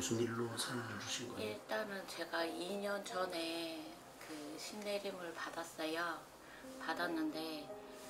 무슨 일로 선을 주신 거예요? 일단은 제가 2년 전에 그 신내림을 받았어요. 받았는데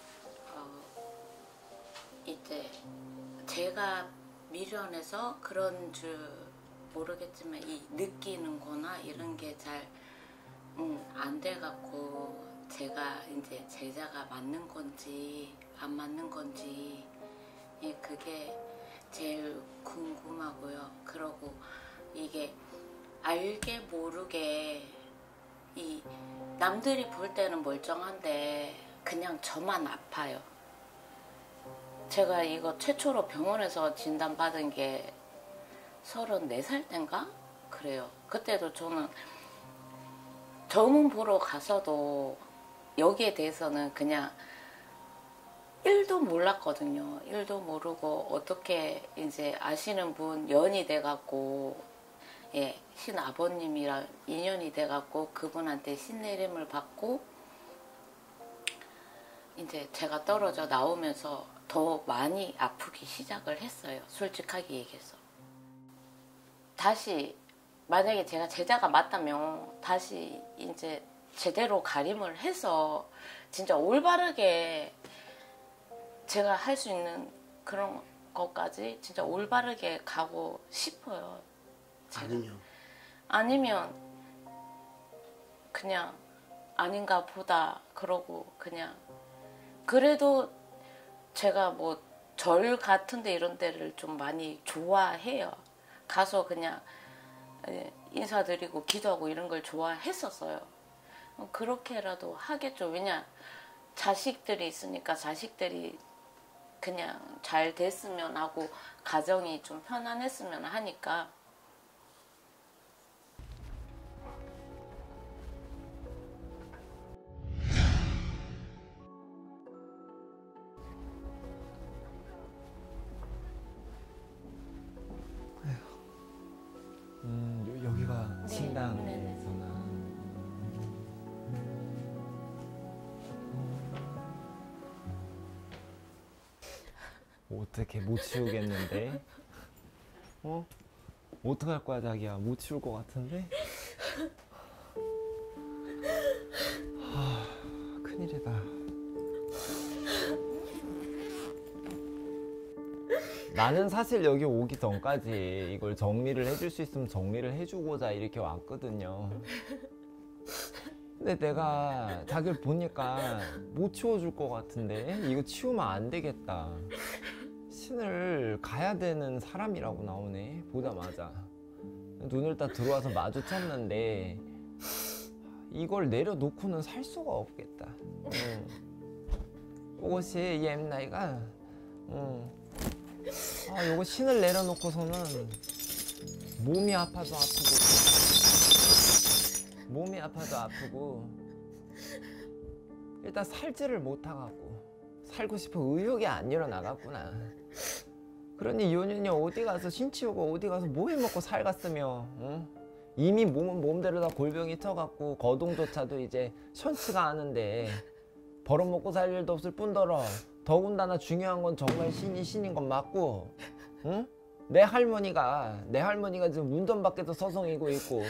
이제 제가 미련해서 그런 줄 모르겠지만 이 느끼는 거나 이런 게 잘 안 돼갖고 제가 이제 제자가 맞는 건지 안 맞는 건지 그게 제일 궁금하고요. 그러고 이게 알게 모르게 이 남들이 볼 때는 멀쩡한데 그냥 저만 아파요. 제가 이거 최초로 병원에서 진단받은 게 34살 땐가? 그래요. 그때도 저는 전문 보러 가서도 여기에 대해서는 그냥 1도 몰랐거든요. 1도 모르고 어떻게 이제 아시는 분 연이 돼갖고 신아버님이랑 인연이 돼갖고 그분한테 신내림을 받고 이제 제가 떨어져 나오면서 더 많이 아프기 시작을 했어요. 솔직하게 얘기해서. 다시 만약에 제가 제자가 맞다면 다시 이제 제대로 가림을 해서 진짜 올바르게 제가 할 수 있는 그런 것까지 진짜 올바르게 가고 싶어요. 아니면 그냥 아닌가 보다 그러고 그냥 그래도 제가 뭐 절 같은데 이런 데를 좀 많이 좋아해요. 가서 그냥 인사드리고 기도하고 이런 걸 좋아했었어요. 그렇게라도 하겠죠. 왜냐 자식들이 있으니까 자식들이 그냥 잘 됐으면 하고 가정이 좀 편안했으면 하니까. 여기가 신당에서나. 어떻게 못 치우겠는데? 어떡할 거야 자기야? 못 치울 것 같은데? 큰일이다. 나는 사실 여기 오기 전까지 이걸 정리를 해줄 수 있으면 정리를 해주고자 이렇게 왔거든요. 근데 내가 자기를 보니까 못 치워줄 것 같은데 이거 치우면 안 되겠다. 신을 가야 되는 사람이라고 나오네. 보자마자 눈을 딱 들어와서 마주쳤는데 이걸 내려놓고는 살 수가 없겠다. 이것이 옛나이가 요거 신을 내려놓고서는 몸이 아파도 아프고 일단 살지를 못하갖고 살고 싶은 의욕이 안 일어나갔구나. 그러니 요년이 어디 가서 신 치우고 어디 가서 뭐 해먹고 살갔으며 이미 몸은 몸대로 다 골병이 터갖고 거동조차도 이제 시원치가 않은데 벌어먹고 살 일도 없을 뿐더러 더군다나 중요한 건 정말 신인 건 맞고 내 할머니가 지금 문전 밖에서 서성이고 있고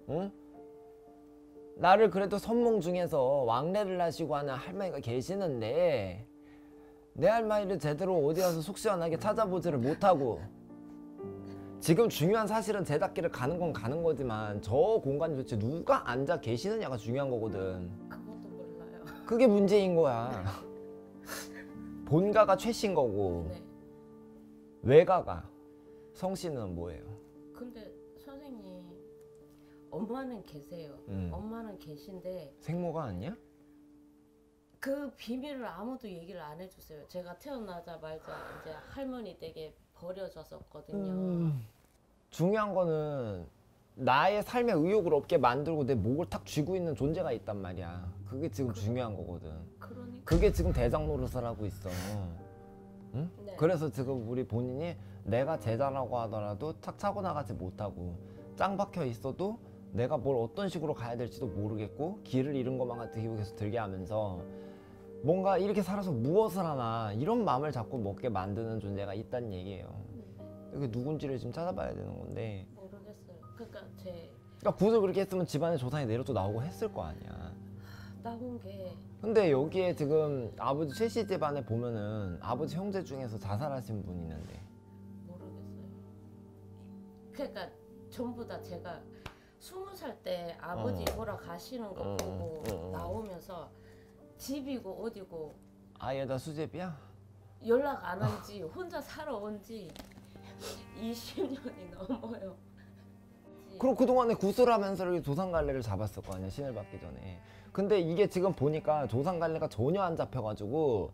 나를 그래도 선몽 중에서 왕래를 하시고 하는 할머니가 계시는데 내 할머니를 제대로 어디 가서 속 시원하게 찾아보지를 못하고 지금 중요한 사실은 제작기를 가는 건 가는 거지만 저 공간에 도대체 누가 앉아 계시느냐가 중요한 거거든. 그것도 몰라요. 그게 문제인 거야. 본가가 최신 거고 네. 외가가 성씨는 뭐예요? 근데 선생님 엄마는 계세요. 엄마는 계신데 생모가 아니야? 그 비밀을 아무도 얘기를 안 해주세요. 제가 태어나자마자 이제 할머니 댁에 버려졌었거든요. 중요한 거는 나의 삶에 의욕을 없게 만들고 내 목을 탁 쥐고 있는 존재가 있단 말이야. 그게 지금 중요한 거거든. 그러니까. 그게 지금 대장 노릇을 하고 있어. 응? 네. 그래서 지금 우리 본인이 내가 제자라고 하더라도 탁 차고 나가지 못하고 짱 박혀 있어도 내가 뭘 어떤 식으로 가야 될지도 모르겠고 길을 잃은 것만 같은 기분이 계속 들게 하면서 뭔가 이렇게 살아서 무엇을 하나 이런 마음을 자꾸 먹게 만드는 존재가 있다는 얘기예요. 이게 누군지를 지금 찾아봐야 되는 건데. 모르겠어요. 그러니까 그러니까 굿을 그렇게 했으면 집안에 조상이 내려도 나오고 했을 거 아니야. 나온 게 근데 여기에 지금 아버지 최씨 집안에 보면은 아버지 형제 중에서 자살하신 분이 있는데 모르겠어요. 그러니까 전부 다 제가 20살 때 아버지 돌아가시는 거 보고 나오면서 집이고 어디고 아예 다 수제비야? 연락 안 한 지 혼자 살아온 지 20년이 넘어요. 그럼 그동안에 굿을 하면서 이렇게 조상갈래를 잡았을 거 아니야, 신을 받기 전에. 근데 이게 지금 보니까 조상갈래가 전혀 안 잡혀가지고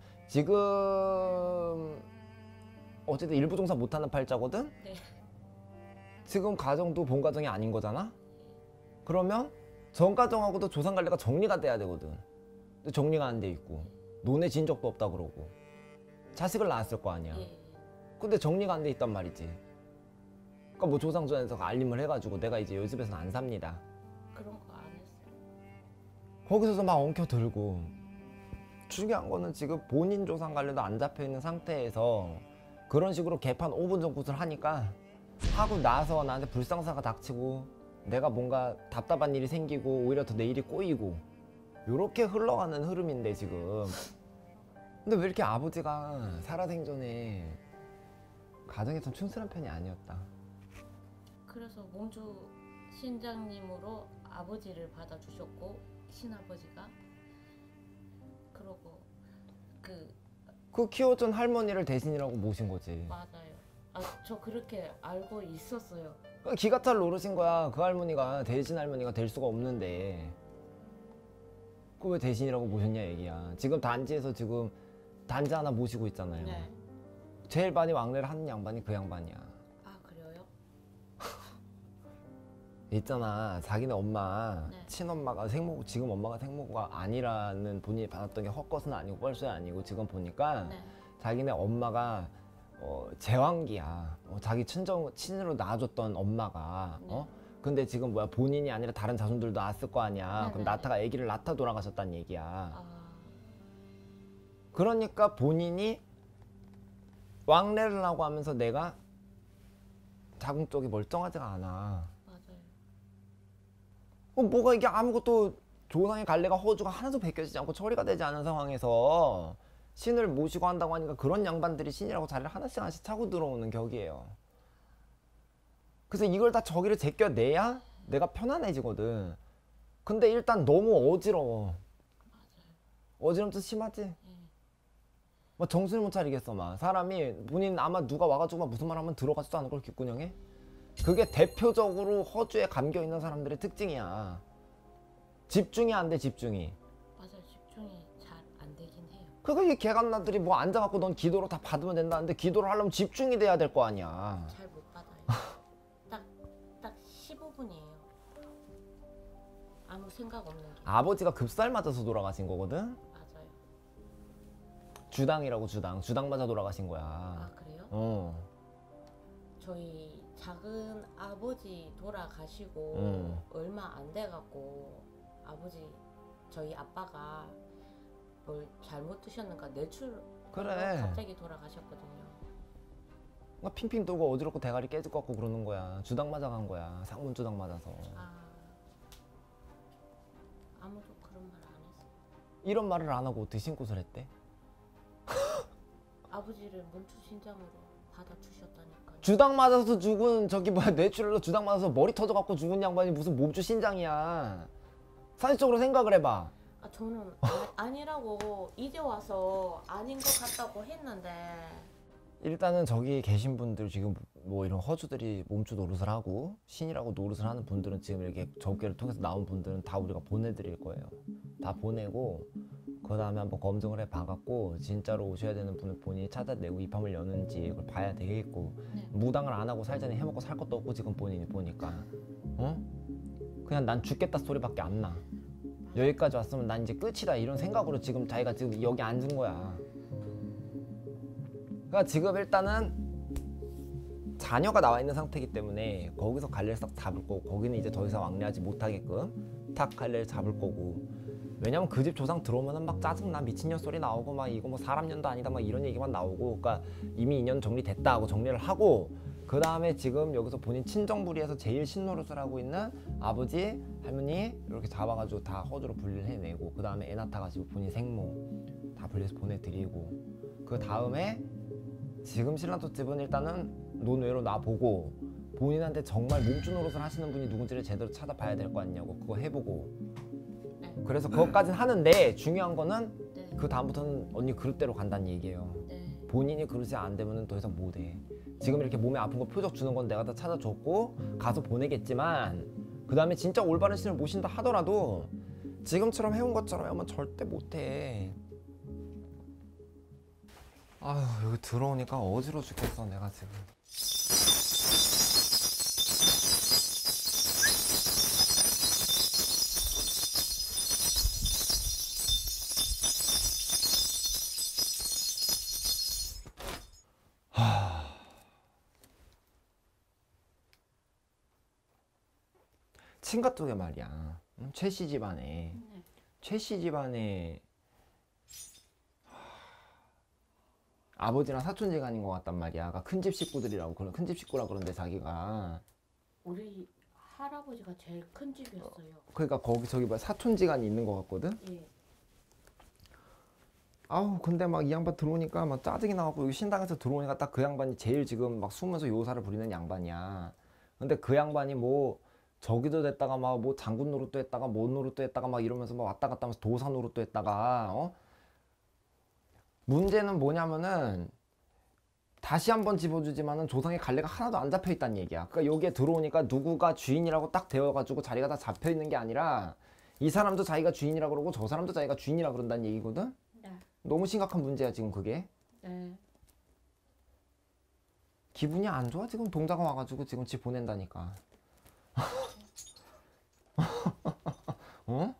지금 어쨌든 일부 종사 못하는 팔자거든? 네. 지금 가정도 본 가정이 아닌 거잖아? 그러면 전 가정하고도 조상갈래가 정리가 돼야 되거든. 근데 정리가 안 돼 있고 논에 진 적도 없다 그러고 자식을 낳았을 거 아니야. 예. 근데 정리가 안 돼 있단 말이지. 그러니까 뭐 조상전에서 알림을 해가지고 내가 이제 이 집에서는 안 삽니다. 그런 거 안 했어요. 거기서도 막 엉켜들고. 중요한 거는 지금 본인 조상갈래도 안 잡혀있는 상태에서 그런 식으로 개판 5분 전굿을 하니까 하고 나서 나한테 불상사가 닥치고 내가 뭔가 답답한 일이 생기고 오히려 더 내 일이 꼬이고 요렇게 흘러가는 흐름인데 지금. 근데 왜 이렇게 아버지가 살아생전에 가정에 좀 춘슬한 편이 아니었다. 그래서 몸주 신장님으로 아버지를 받아주셨고 신아버지가 그러고 그 키워준 할머니를 대신이라고 모신 거지. 맞아요. 저 그렇게 알고 있었어요. 기가 찰 노릇인 거야. 그 할머니가 대신 할머니가 될 수가 없는데 그 왜 대신이라고 모셨냐 얘기야. 지금 단지에서 지금 단지 하나 모시고 있잖아요. 네. 제일 많이 왕래를 하는 양반이 그 양반이야. 아 그래요? 있잖아, 자기네 엄마 네. 친엄마가 생모고 지금 엄마가 생모가 아니라는 본인이 받았던 게 헛것은 아니고 뻘소이 아니고 지금 보니까 네. 자기네 엄마가 제왕기야. 자기 친으로 낳아줬던 엄마가 네. 근데 지금 뭐야 본인이 아니라 다른 자손들도 낳았을 거 아니야. 네네네. 그럼 나타가 아기를 낳다 돌아가셨다는 얘기야. 아 그러니까 본인이 왕래를 하고 하면서 내가 자궁 쪽이 멀쩡하지가 않아. 맞아요. 뭐가 이게 아무것도 조상의 갈래가 허주가 하나도 벗겨지지 않고 처리가 되지 않은 상황에서 신을 모시고 한다고 하니까 그런 양반들이 신이라고 자리를 하나씩 하나씩 차고 들어오는 격이에요. 그래서 이걸 다 저기를 제껴내야 내가 편안해지거든. 근데 일단 너무 어지러워. 맞아요. 어지럼도 심하지? 막 정신을 못 차리겠어. 막 사람이 본인 아마 누가 와가지고 막 무슨 말 하면 들어가지도 않을 걸 귓구녕에. 그게 대표적으로 허주에 감겨있는 사람들의 특징이야. 집중이 안 돼, 집중이. 맞아요. 집중이 잘 안 되긴 해요. 그러니까 이 개갓나들이 뭐 앉아갖고 넌 기도로 다 받으면 된다는데 기도를 하려면 집중이 돼야 될 거 아니야. 잘 못 받아요. 딱 15분이에요. 아무 생각 없는 게. 아버지가 급살 맞아서 돌아가신 거거든? 맞아요. 주당이라고 주당 맞아 돌아가신 거야. 아 그래요? 저희 작은 아버지 돌아가시고 얼마 안 돼갖고 저희 아빠가 뭘 잘못 드셨는가 뇌출 그래. 갑자기 돌아가셨거든요. 막 핑핑 돌고 어지럽고 대가리 깨질 것 같고 그러는 거야. 주당 맞아 간 거야. 상문 주당 맞아서. 아무도 그런 말 안 했어. 이런 말을 안 하고 어떻게 신고를 했대? 아버지를 문추신장으로 받아주셨다니까요. 주당 맞아서 죽은 뇌출혈로 주당 맞아서 머리 터져갖고 죽은 양반이 무슨 몸주 신장이야. 사실적으로 생각을 해봐. 저는 아니라고 이제 와서 아닌 것 같다고 했는데 일단은 저기 계신 분들 지금 뭐 이런 허주들이 몸주 노릇을 하고 신이라고 노릇을 하는 분들은 지금 이렇게 접기를 통해서 나온 분들은 다 우리가 보내드릴 거예요. 다 보내고 그 다음에 한번 검증을 해봐갖고 진짜로 오셔야 되는 분을 본인이 찾아내고 입함을 여는지 그걸 봐야 되겠고. 네. 무당을 안 하고 살자니 해먹고 살 것도 없고 지금 본인이 보니까 그냥 난 죽겠다 소리밖에 안 나. 여기까지 왔으면 난 이제 끝이다 이런 생각으로 지금 자기가 지금 여기 앉은 거야. 그러니까 지금 일단은 자녀가 나와 있는 상태이기 때문에 거기서 갈래를 싹 잡을 거고 거기는 이제 더 이상 왕래하지 못하게끔 탁 갈래를 잡을 거고. 왜냐면 그 집 조상 들어오면은 막 짜증나 미친년 소리 나오고 막 이거 뭐 사람 년도 아니다 막 이런 얘기만 나오고. 그러니까 이미 인연 정리됐다 하고 정리를 하고 그 다음에 지금 여기서 본인 친정부리에서 제일 신노릇을 하고 있는 아버지, 할머니 이렇게 잡아가지고 다 허주로 분리를 해내고, 그 다음에 애 낳아가지고 본인 생모 다 분리해서 보내드리고, 그 다음에 지금 신라도 집은 일단은 논외로 놔보고, 본인한테 정말 몸주 노릇을 하시는 분이 누군지를 제대로 찾아봐야 될 거 아니냐고, 그거 해보고. 네. 그래서 그것까진 하는데 중요한 거는 네. 그 다음부터는 언니 그릇대로 간다는 얘기예요. 네. 본인이 그릇이 안 되면 더 이상 못해. 지금 이렇게 몸에 아픈 거 표적 주는 건 내가 다 찾아줬고 가서 보내겠지만, 그 다음에 진짜 올바른 신을 모신다 하더라도 지금처럼 해온 것처럼 하면 절대 못해. 아휴, 여기 들어오니까 어지러워 죽겠어 내가 지금. 친가 쪽에 말이야, 최씨 집안에, 최씨 집안에 아버지랑 사촌지간인 것 같단 말이야. 그러니까 큰집 식구들이라고, 그런 큰집 식구라 그러는데 자기가. 우리 할아버지가 제일 큰 집이었어요. 그러니까 거기 저기 뭐 사촌지간이 있는 것 같거든. 예. 아우 근데 막 이 양반 들어오니까 막 짜증이 나갖고, 여기 신당에서 들어오니까 딱 그 양반이 제일 지금 막 숨으면서 요사를 부리는 양반이야. 근데 그 양반이 뭐 저기도 됐다가 막 뭐 장군 노릇도 했다가 뭐 노릇도 했다가 막 이러면서 막 왔다 갔다 하면서 도사 노릇도 했다가, 문제는 뭐냐면은 다시 한번 집어주지만은 조상의 갈래가 하나도 안 잡혀 있다는 얘기야. 그러니까 여기에 들어오니까 누구가 주인이라고 딱 되어가지고 자리가 다 잡혀 있는 게 아니라, 이 사람도 자기가 주인이라 그러고 저 사람도 자기가 주인이라 그런다는 얘기거든. 네. 너무 심각한 문제야 지금 그게. 네. 기분이 안 좋아 지금 동자가 와가지고 지금 집 보낸다니까. 어?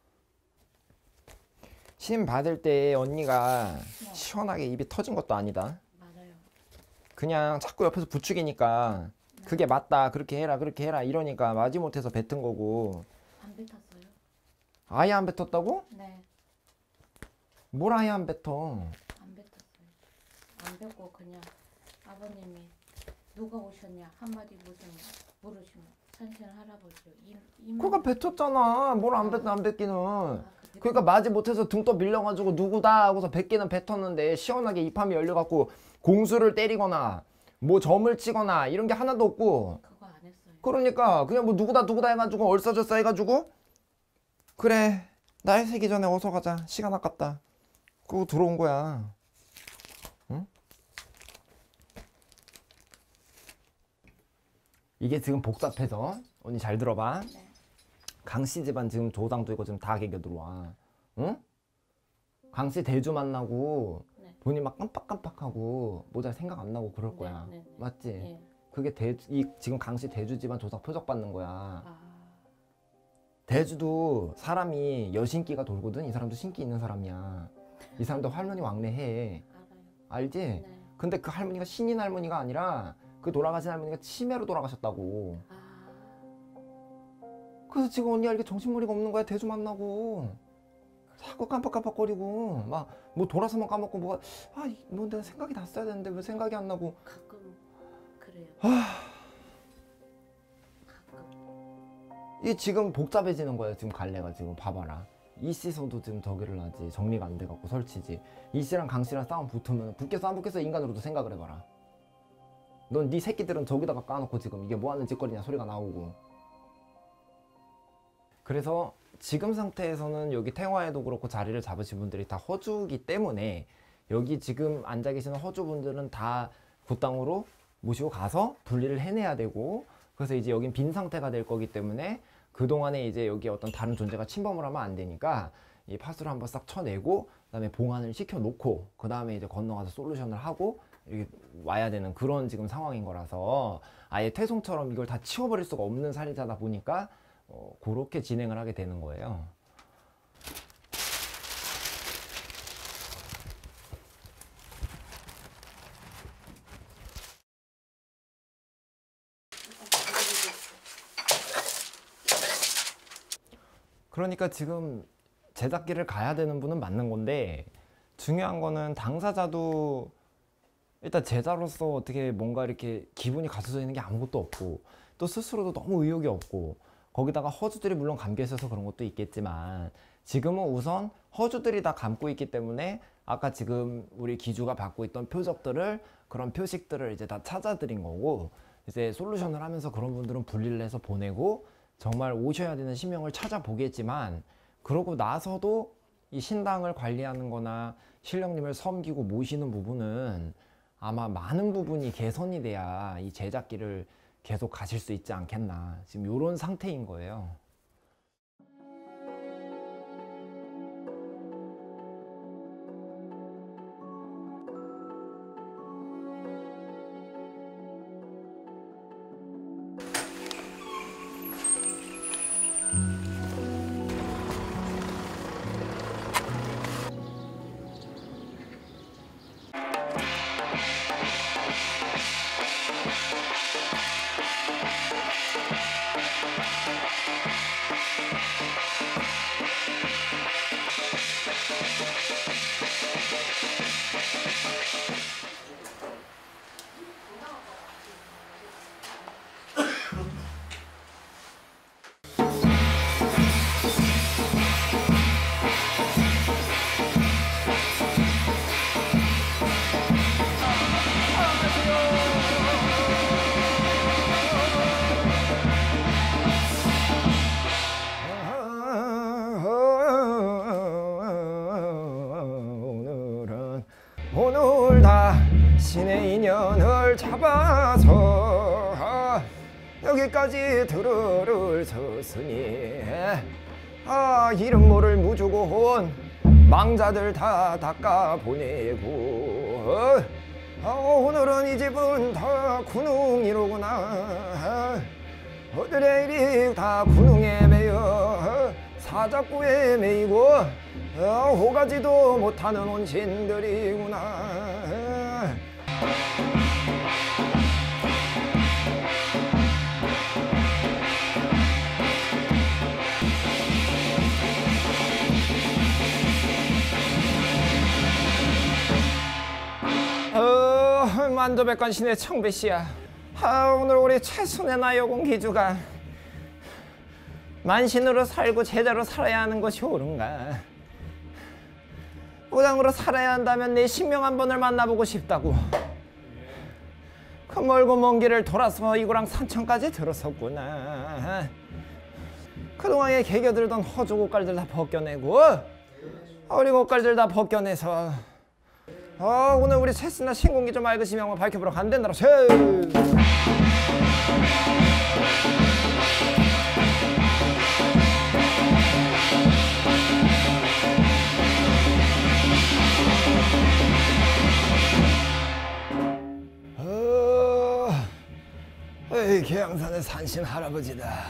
신 받을 때 언니가 시원하게 입이 터진 것도 아니다. 맞아요. 그냥 자꾸 옆에서 부추기니까 그게 맞다, 그렇게 해라 이러니까 마지못해서 뱉은 거고. 안 뱉었어요? 아예 안 뱉었다고? 네. 뭘 아예 안 뱉어. 안 뱉었어요. 안 뱉고 그냥 아버님이 누가 오셨냐 한마디 물으시면 산신 할아버지요. 그러니까 뱉었잖아. 뭘 안 뱉어, 안 뱉기는. 그 그러니까 마지 못해서 등 떠 밀려가지고 누구다 하고서 뱉기는 뱉었는데, 시원하게 입함이 열려갖고 공수를 때리거나 뭐 점을 치거나 이런 게 하나도 없고. 그거 안 했어요. 그러니까 그냥 뭐 누구다 해가지고 얼싸졌어 해가지고, 그래 날 새기 전에 어서 가자, 시간 아깝다, 그러고 들어온 거야. 응? 이게 지금 복잡해서, 언니 잘 들어봐. 네. 강씨 집안 지금 조상도 이거 지금 다 개겨 들어와. 응? 강씨 대주 만나고 네. 본인 막 깜빡깜빡하고 뭐 잘 생각 안 나고 그럴 거야. 네. 맞지? 예. 그게 지금 강씨 대주 집안 조상 표적 받는 거야. 아. 대주도 사람이 여신기가 돌거든. 이 사람도 신기 있는 사람이야. 이 사람도 할머니 왕래해. 알아요. 알지? 네. 근데 그 할머니가 신인 할머니가 아니라 그 돌아가신 할머니가 치매로 돌아가셨다고. 아. 그래서 지금 언니가 이렇게 정신머리가 없는 거야. 대주 만나고 자꾸 깜빡깜빡거리고 막 뭐 돌아서만 까먹고 뭐가, 뭐 내가 생각이 났어야 되는데 왜 생각이 안 나고. 가끔 그래요. 가끔. 이게 지금 복잡해지는 거야. 지금 갈래가 지금 봐봐라. 이씨서도 지금 저기를 하지, 정리가 안 돼갖고 설치지. 이씨랑 강씨랑 싸움 붙으면 붙겠어 안 붙겠어 인간으로도 생각을 해봐라. 넌 네 새끼들은 저기다가 까놓고 지금 이게 뭐하는 짓거리냐 소리가 나오고. 그래서 지금 상태에서는 여기 태화에도 그렇고 자리를 잡으신 분들이 다 허주이기 때문에, 여기 지금 앉아 계시는 허주분들은 다 굿땅으로 모시고 가서 분리를 해내야 되고, 그래서 이제 여긴 빈 상태가 될 거기 때문에 그동안에 이제 여기 어떤 다른 존재가 침범을 하면 안 되니까 이 파수를 한번 싹 쳐내고, 그 다음에 봉안을 시켜놓고, 그 다음에 이제 건너가서 솔루션을 하고 이렇게 와야 되는 그런 지금 상황인 거라서, 아예 퇴송처럼 이걸 다 치워버릴 수가 없는 살인자다 보니까 그렇게 진행을 하게 되는 거예요. 그러니까 지금 제작기를 가야 되는 분은 맞는 건데, 중요한 거는 당사자도 일단 제자로서 어떻게 뭔가 이렇게 기분이 갖춰져 있는 게 아무것도 없고 또 스스로도 너무 의욕이 없고 거기다가 허주들이 물론 감겨 있어서 그런 것도 있겠지만 지금은 우선 허주들이 다 감고 있기 때문에 아까 지금 우리 기주가 받고 있던 표적들을 그런 표식들을 이제 다 찾아드린 거고 이제 솔루션을 하면서 그런 분들은 분리를 해서 보내고 정말 오셔야 되는 신명을 찾아보겠지만 그러고 나서도 이 신당을 관리하는 거나 신령님을 섬기고 모시는 부분은 아마 많은 부분이 개선이 돼야 이 제작길을 계속 가실 수 있지 않겠나 지금 이런 상태인 거예요. 오늘 다신의 인연을 잡아서 여기까지 들어를 섰으니 이름 모를 무주고혼 망자들 다 닦아보내고 오늘은 이 집은 다 군웅이로구나. 어들의 일이 다 군웅에 매여 사자꾸에 매이고 오가지도 못하는 온신들이구나. 만도백관 신의 청배씨야. 오늘 우리 최순의 나여공 기주가 만신으로 살고 제자로 살아야 하는 것이 옳은가? 우당으로 살아야 한다면 내 신명 한 번을 만나보고 싶다고 그 멀고 먼 길을 돌아서 이고랑 산천까지 들어섰구나. 그동안에 개겨들던 허주 옷갈들 다 벗겨내고 어린 옷갈들 다 벗겨내서 오늘 우리 최순나 신공기 좀 맑으시면 한번 밝혀보러 간댄다라. 계양산의 산신 할아버지다.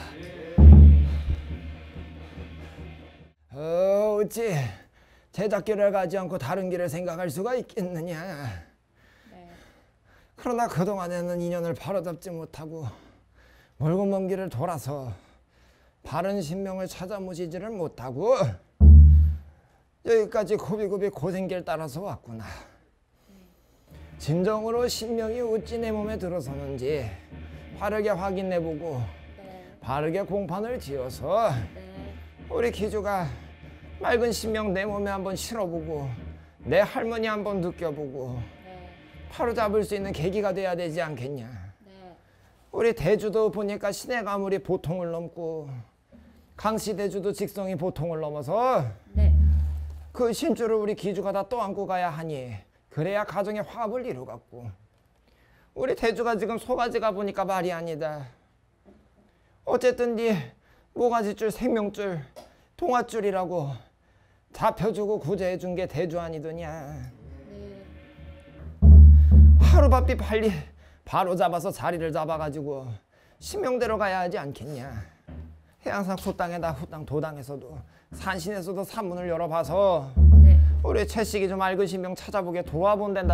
어찌 제작길을 가지 않고 다른 길을 생각할 수가 있겠느냐. 네. 그러나 그동안에는 인연을 바로잡지 못하고 멀고 먼 길을 돌아서 바른 신명을 찾아 모시지를 못하고 여기까지 고비고비 고생길 따라서 왔구나. 진정으로 신명이 어찌 내 몸에 들어서는지 바르게 확인해보고 바르게 공판을 지어서 우리 기주가 맑은 신명 내 몸에 한번 실어보고 내 할머니 한번 느껴보고 바로 잡을 수 있는 계기가 돼야 되지 않겠냐. 우리 대주도 보니까 신의 가물이 보통을 넘고 강씨 대주도 직성이 보통을 넘어서 그 신주를 우리 기주가 다 떠안고 가야 하니 그래야 가정의 화합을 이루겠고 우리 대주가 지금 소가지가 보니까 말이 아니다. 어쨌든 네 모가지줄 생명줄 동아줄이라고 잡혀주고 구제해준 게 대주 아니더냐. 하루바삐 빨리 바로 잡아서 자리를 잡아가지고 신명대로 가야 하지 않겠냐. 해양산 소땅에다 후땅 도당에서도 산신에서도 산문을 열어봐서 우리 채식이 좀 맑은 신명 찾아보게 도와본댄다.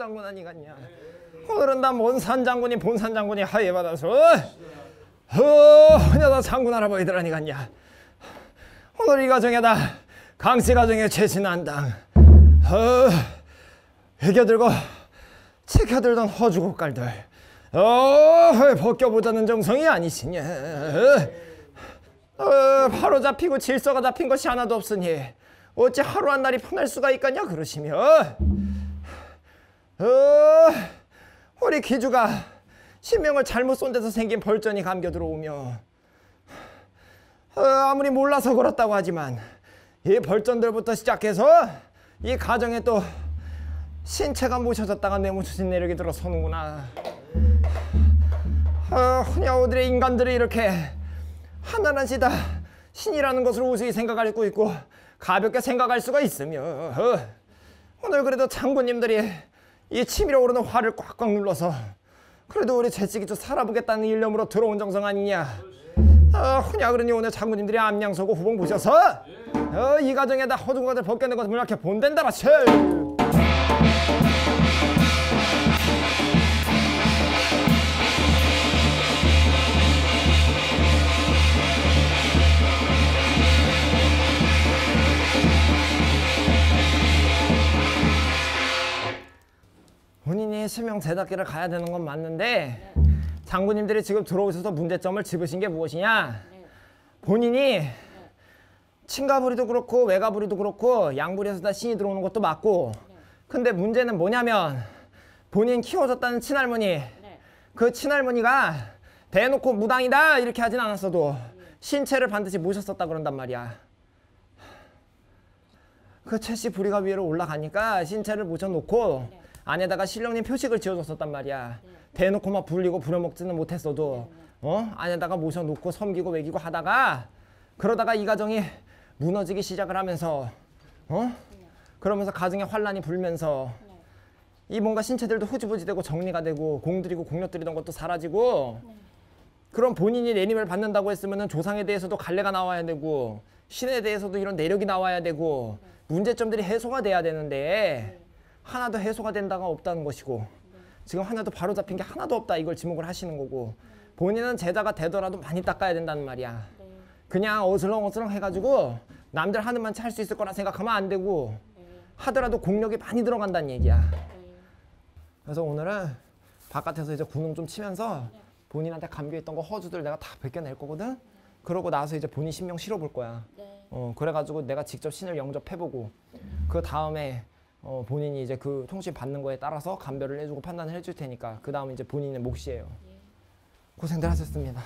장군 아니겠냐. 오늘은 나 몬산 장군이 본산 장군이 하에 받아서 혼자다 장군 할아버지들 아니겠냐. 오늘 이 가정에다 강씨 가정에 최신한당 회겨들고 지켜들던 허주곡갈들 벗겨보자는 정성이 아니시냐. 바로 잡히고 질서가 잡힌 것이 하나도 없으니 어찌 하루 한 날이 편할 수가 있겠냐 그러시며 우리 기주가 신명을 잘못 쏜 데서 생긴 벌전이 감겨 들어오며 아무리 몰라서 그렇다고 하지만 이 벌전들부터 시작해서 이 가정에 또 신체가 모셔졌다가 뇌모신 내력이 들어서는구나. 흔여오들의 인간들이 이렇게 하나같이 다 신이라는 것을 우스히 생각할 수 있고 가볍게 생각할 수가 있으며 오늘 그래도 장군님들이 이 치밀어 오르는 화를 꽉꽉 눌러서 그래도 우리 재치기도 살아보겠다는 일념으로 들어온 정성 아니냐. 흔히 그러니 오늘 장군님들이 암양서고 후봉 보셔서 이 가정에다 허둥 것을 벗겨낸 것을 이렇게 본댄다 마치. 본인이 실명 제답기를 가야 되는 건 맞는데 장군님들이 지금 들어오셔서 문제점을 짚으신 게 무엇이냐. 본인이 친가부리도 그렇고 외가부리도 그렇고 양부리에서 다 신이 들어오는 것도 맞고 근데 문제는 뭐냐면 본인 키워줬다는 친할머니 그 친할머니가 대놓고 무당이다 이렇게 하진 않았어도 신체를 반드시 모셨었다 그런단 말이야. 그 최씨 부리가 위로 올라가니까 신체를 모셔놓고 안에다가 신령님 표식을 지어줬었단 말이야. 대놓고 막 불리고 부려먹지는 못했어도 안에다가 모셔놓고 섬기고 먹이고 하다가 그러다가 이 가정이 무너지기 시작을 하면서 그러면서 가정에 환란이 불면서 이 뭔가 신체들도 흐지부지 되고 정리가 되고 공들이고 공력들이던 것도 사라지고 그럼 본인이 내림을 받는다고 했으면 조상에 대해서도 갈래가 나와야 되고 신에 대해서도 이런 내력이 나와야 되고 문제점들이 해소가 돼야 되는데 하나도 해소가 된다가 없다는 것이고 지금 하나도 바로 잡힌 게 하나도 없다 이걸 지목을 하시는 거고 본인은 제자가 되더라도 많이 닦아야 된다는 말이야. 그냥 어슬렁어슬렁 해가지고 남들 하는 만치 할 수 있을 거라 생각하면 안 되고 하더라도 공력이 많이 들어간다는 얘기야. 그래서 오늘은 바깥에서 이제 군웅 좀 치면서 본인한테 감겨있던 거 허주들 내가 다 벗겨낼 거거든. 그러고 나서 이제 본인 신명 실어볼 거야. 그래가지고 내가 직접 신을 영접해보고 그 다음에 본인이 이제 그 통신 받는 거에 따라서 감별을 해주고 판단을 해줄 테니까 그 다음 이제 본인의 몫이에요. 고생들 하셨습니다.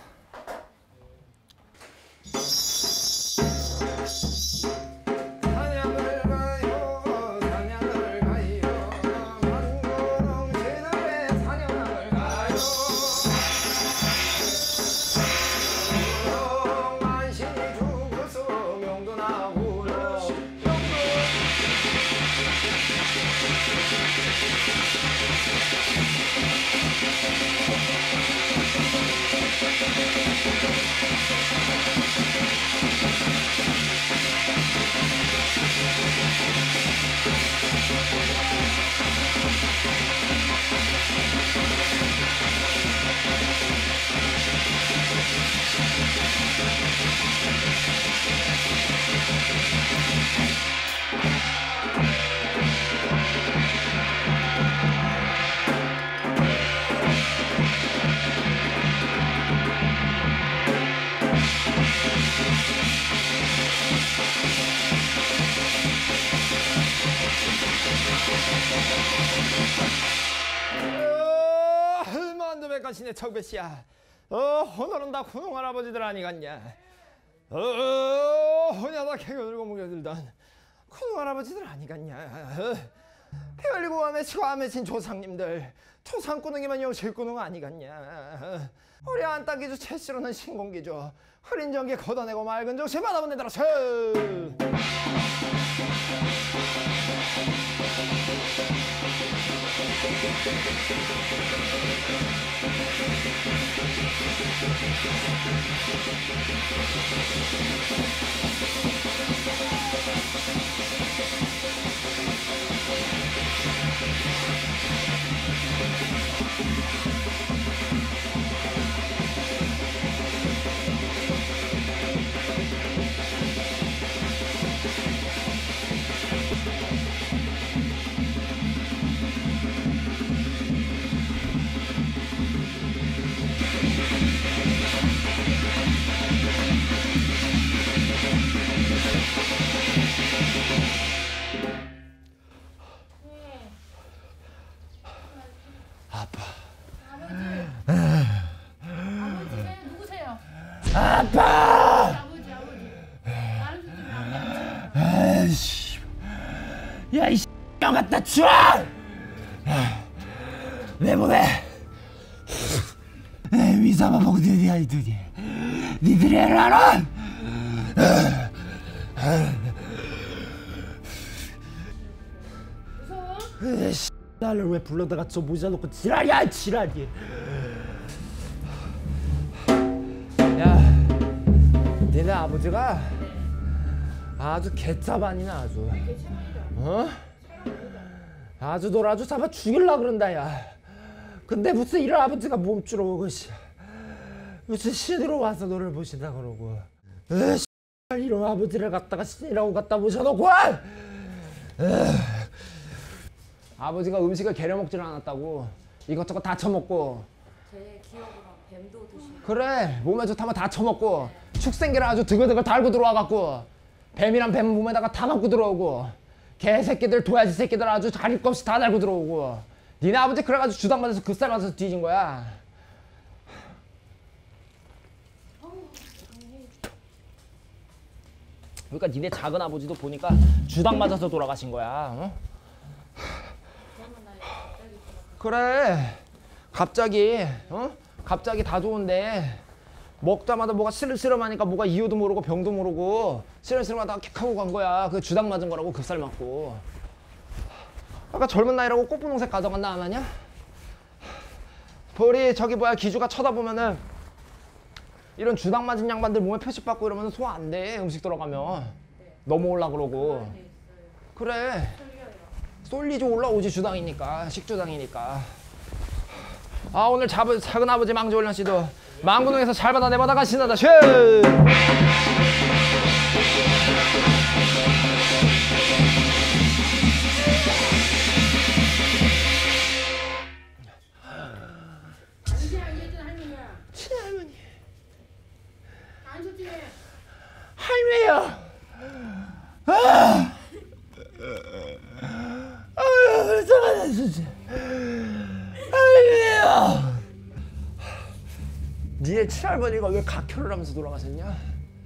만두백가신의 척배씨야. 오늘은 다 군웅 할아버지들 아니겠냐. 혼자다 개겨들고 무겨들던 군웅 할아버지들 아니겠냐. 피 흘리고 와 맺히고 안 맺힌 조상님들 조상군웅이면 영실군웅 아니겠냐. 우리 안따기주 채씨로는 신공기주 흐린 전기 걷어내고 맑은 정신 받아보내더라. 씨. 야, 이 형 갖다 줘! 왜 보내? 위사마 먹는 아이들이 니들이 알아? 나를 왜 불러다가 저 모자 놓고 지랄이야 지랄이. 야, 니네 아버지가 아주 개짜반이네 아주. 어? 아주 널 아주 잡아 죽일라 그런다 야. 근데 무슨 이런 아버지가 몸주로 그씨 무슨 신으로 와서 너를 보신다 그러고. 이런 아버지를 갖다가 신이라고 갖다 모셔놓고 아버지가 음식을 개려 먹질 않았다고. 이것저것 다 처먹고. 제 기억으로 뱀도 드시고. 그래, 몸에 좋다면 다 처먹고. 축생기를 아주 드글드글 달고 들어와갖고 뱀이란 뱀 몸에다가 다 먹고 들어오고 개새끼들 도야지 새끼들 아주 자릴 것 없이 다 달고 들어오고. 니네 아버지 그래가지고 주당 맞아서 그쌀 맞아서 뒤진 거야. 그러니까 니네 작은 아버지도 보니까 주당 맞아서 돌아가신 거야. 어? 그래, 갑자기 갑자기 다 좋은데 먹자마자 뭐가 스름스름하니까 뭐가 이유도 모르고 병도 모르고 스름스름하다가 킥 하고 간 거야. 그 주당 맞은 거라고 급살 맞고. 아까 젊은 나이라고 꽃분홍색 가져갔나 안 하냐? 우리 저기 뭐야 기주가 쳐다보면은 이런 주당 맞은 양반들 몸에 표식 받고 이러면 소화 안 돼. 음식 들어가면 넘어올라 그러고. 그래, 쏠리지 올라오지. 주당이니까, 식주당이니까. 아, 오늘 작은 아버지 망조훈련 씨도 망군동에서 잘 받아내받아가 신나다. 쉐! 친할머니. 할매야. 불쌍하다 진짜. 할매야. 니네 친할머니가 왜 각혈을 하면서 돌아가셨냐?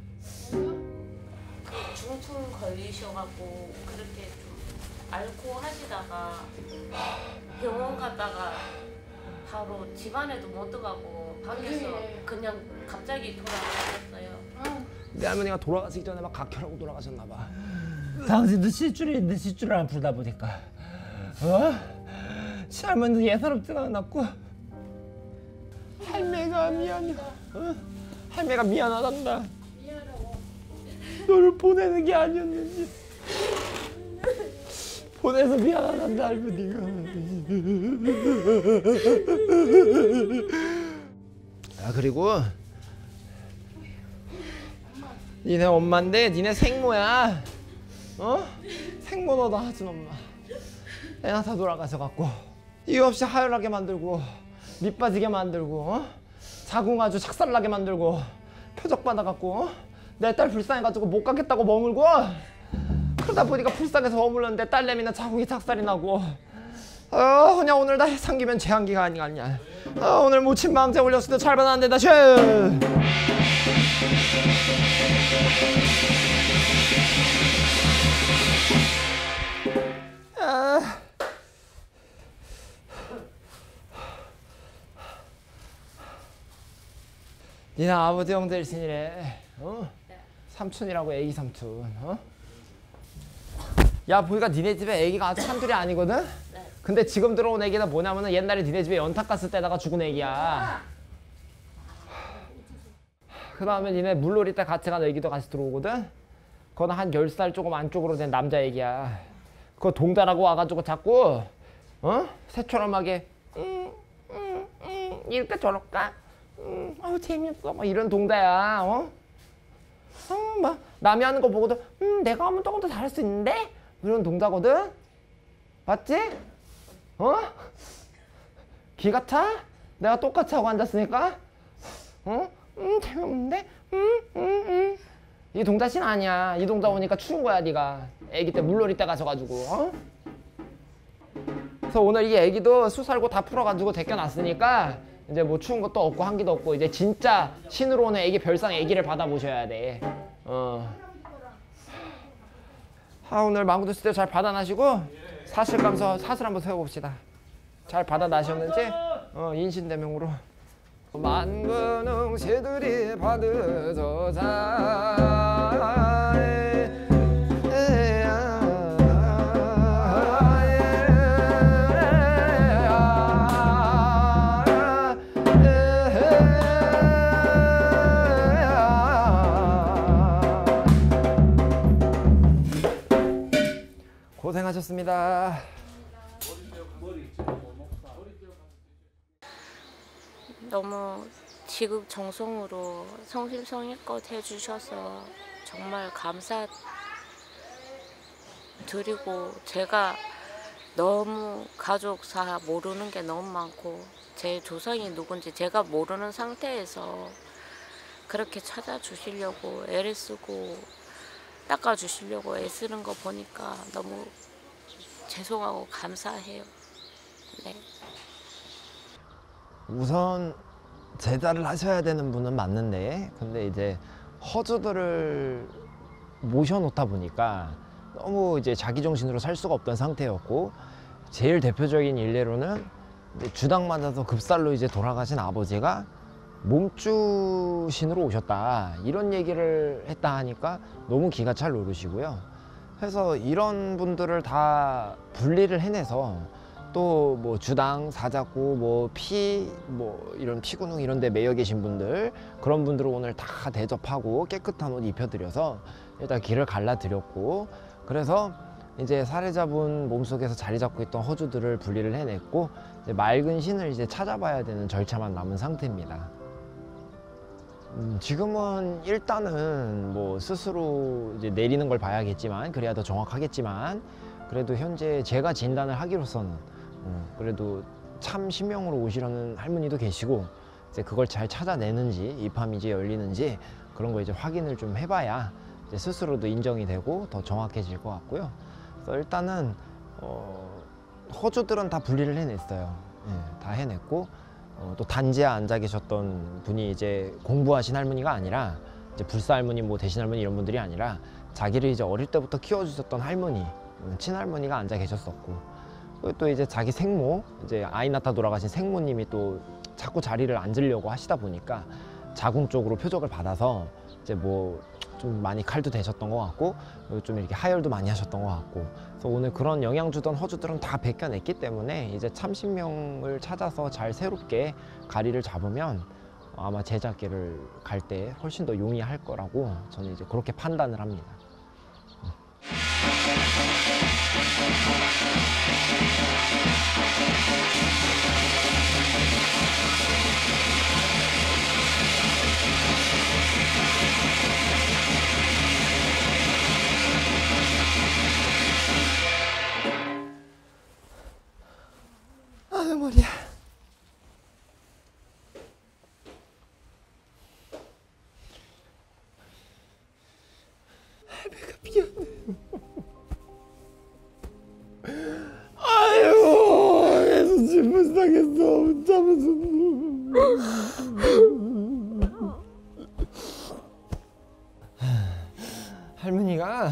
중풍 걸리셔갖고 그렇게 좀 앓고 하시다가 병원 갔다가 바로 집안에도 못 들어가고 밖에서 그냥 갑자기 돌아가셨어요. 내 할머니가 돌아가시기 전에 막 각혈하고 돌아가셨나 봐. 당신도 실줄이 있는데 실줄을 안 풀다 보니까 친할머니도 예사롭지가 않았고. 할매가 미안해. 할매가 미안하단다. 미안하다고. 너를 보내는 게 아니었는지. 보내서 미안하단다 할머니가. 아, 그리고 니네 엄마인데 니네 생모야. 생모 너도 하준 엄마. 애 낳다 돌아가셔갖고 이유 없이 하혈하게 만들고 밑 빠지게 만들고 자궁 아주 착살나게 만들고 표적 받아갖고 내 딸 불쌍해가지고 못 가겠다고 머물고. 그러다 보니까 불쌍해서 머물렀는데 딸내미는 자궁이 착살이 나고. 그냥 오늘 다 해상기면 재앙기가 아니냐. 오늘 모친 망제 올렸을 때 잘 받았는데 쉐. 니네 아버지 형제 일신이래. 삼촌이라고, 애기 삼촌. 야, 보니까 니네 집에 애기가 아주 한둘이 아니거든? 근데 지금 들어온 애기는 뭐냐면은 옛날에 니네 집에 연탄 갔을 때다가 죽은 애기야. 그 다음에 니네 물놀이 때 같이 간 애기도 같이 들어오거든? 그건 한 10살 조금 안쪽으로 된 남자 애기야. 그거 동자라고 와가지고 자꾸 새처럼하게 이렇게 저럴까? 재밌어. 막 이런 동자야. 막 남이 하는 거 보고도 내가 하면 조금 더 잘할 수 있는데? 이런 동자거든? 맞지? 기가 차? 내가 똑같이 하고 앉았으니까? 재미없는데? 이 동자신 아니야. 이 동자 오니까 추운 거야, 네가. 애기 때 물놀이 때 가셔가지고. 그래서 오늘 이 애기도 수살고 다 풀어가지고 데껴놨으니까 이제 뭐 추운 것도 없고 한기도 없고 이제 진짜 신으로 오는 애기 별상 애기를 받아보셔야 돼. 오늘 망구도 시대 잘 받아나시고 사실감서 사슬 한번 세워봅시다. 잘 받아나셨는지 인신대명으로. 만근홍 새들이 받으소자. 고생하셨습니다. 너무 지극정성으로 성심성의껏 해주셔서 정말 감사드리고, 제가 너무 가족사 모르는 게 너무 많고 제 조상이 누군지 제가 모르는 상태에서 그렇게 찾아주시려고 애를 쓰고 닦아주시려고 애쓰는 거 보니까 너무 죄송하고 감사해요. 네. 우선 제자를 하셔야 되는 분은 맞는데, 근데 이제 허주들을 모셔놓다 보니까 너무 이제 자기 정신으로 살 수가 없던 상태였고, 제일 대표적인 일례로는 주당 맞아서 급살로 이제 돌아가신 아버지가 몸주신으로 오셨다, 이런 얘기를 했다 하니까 너무 기가 찰 노릇이고요. 그래서 이런 분들을 다 분리를 해내서 또 뭐 주당, 사자구, 뭐 이런 피구능 이런 데 매여 계신 분들, 그런 분들을 오늘 다 대접하고 깨끗한 옷 입혀드려서 일단 길을 갈라드렸고, 그래서 이제 살해자분 몸속에서 자리 잡고 있던 허주들을 분리를 해냈고, 이제 맑은 신을 이제 찾아봐야 되는 절차만 남은 상태입니다. 지금은 일단은 뭐 스스로 이제 내리는 걸 봐야겠지만, 그래야 더 정확하겠지만, 그래도 현재 제가 진단을 하기로서는 그래도 참 신명으로 오시려는 할머니도 계시고, 이제 그걸 잘 찾아내는지, 입함이 이제 열리는지 그런 거 이제 확인을 좀 해봐야 이제 스스로도 인정이 되고 더 정확해질 것 같고요. 그래서 일단은 허주들은 다 분리를 해냈어요. 다 해냈고, 또 단지에 앉아 계셨던 분이 이제 공부하신 할머니가 아니라, 이제 불사 할머니, 뭐 대신 할머니 이런 분들이 아니라 자기를 이제 어릴 때부터 키워주셨던 할머니, 친할머니가 앉아 계셨었고, 그리고 또 이제 자기 생모, 이제 아이 낳다 돌아가신 생모님이 또 자꾸 자리를 앉으려고 하시다 보니까 자궁 쪽으로 표적을 받아서 이제 뭐 좀 많이 칼도 되셨던 것 같고, 좀 이렇게 하혈도 많이 하셨던 것 같고, 그래서 오늘 그런 영향 주던 허주들은 다 벗겨냈기 때문에 이제 참신명을 찾아서 잘 새롭게 가리를 잡으면 아마 제자길을 갈 때 훨씬 더 용이할 거라고 저는 이제 그렇게 판단을 합니다. 아유, 머리야. 배가 미안해. 아유, 계속 질문 당했어. 혼자면서. 할머니가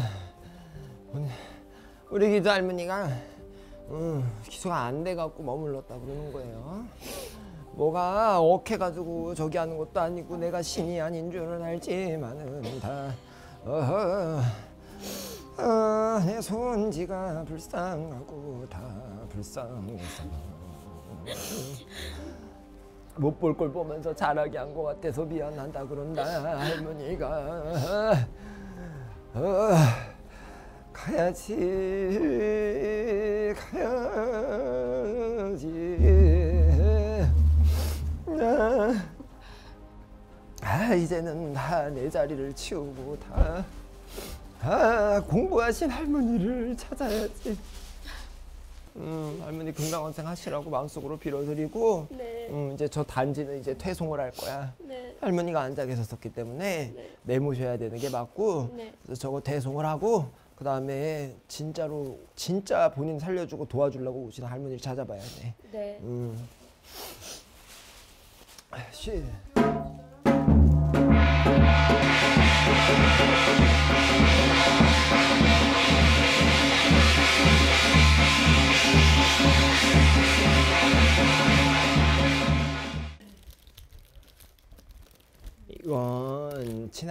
우리 기도 할머니가 기소가 안 돼갖고 머물렀다 그러는 거예요. 뭐가 억해가지고 저기 하는 것도 아니고 내가 신이 아닌 줄은 알지만은 다 내 손지가 불쌍하고 다 불쌍해서 못 볼 걸 보면서 잘하게 한 것 같아서 미안하다 그런다 할머니가. 가야지 이제는 다 내 자리를 치우고 다 공부하신 할머니를 찾아야지. 할머니 건강원생 하시라고 마음속으로 빌어드리고, 네. 이제 저 단지는 이제 퇴송을 할 거야. 네. 할머니가 앉아 계셨었기 때문에 네. 내모셔야 되는 게 맞고, 네. 그래서 저거 퇴송을 하고, 그 다음에 진짜로 진짜 본인 살려주고 도와주려고 오신 할머니를 찾아봐야 돼. 네. 쉬.